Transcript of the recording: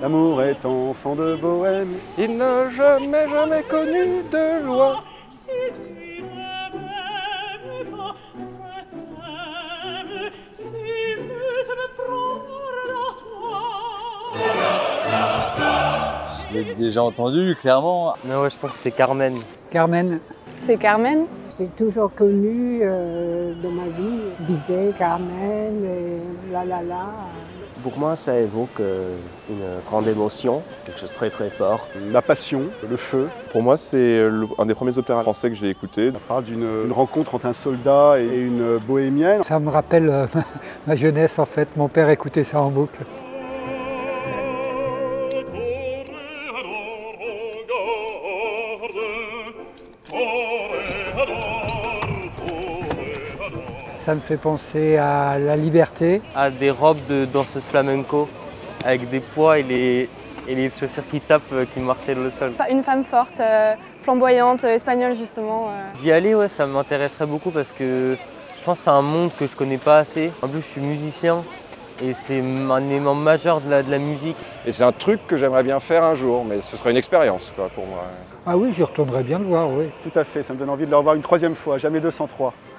L'amour est enfant de bohème, il n'a jamais, jamais connu de loi. Si tu ne m'aimes pas, je t'aime. Si je me prends à toi. Je l'ai déjà entendu, clairement. Non, ouais, je pense que c'est Carmen. Carmen. C'est Carmen. C'est toujours connu dans ma vie. Bizet, Carmen, la. Pour moi, ça évoque une grande émotion, quelque chose de très très fort. La passion, le feu. Pour moi, c'est un des premiers opéras français que j'ai écouté. Ça parle d'une rencontre entre un soldat et une bohémienne. Ça me rappelle ma jeunesse en fait. Mon père écoutait ça en boucle. Ça me fait penser à la liberté. À des robes de danseuse flamenco avec des poids et les chaussures qui tapent, qui martèlent le sol. Une femme forte, flamboyante, espagnole justement. D'y aller, ouais, ça m'intéresserait beaucoup parce que je pense que c'est un monde que je connais pas assez. En plus, je suis musicien et c'est un élément majeur de la musique. Et c'est un truc que j'aimerais bien faire un jour, mais ce serait une expérience quoi, pour moi. Ah oui, je retournerais bien le voir, oui. Tout à fait, ça me donne envie de le revoir une troisième fois, jamais 203.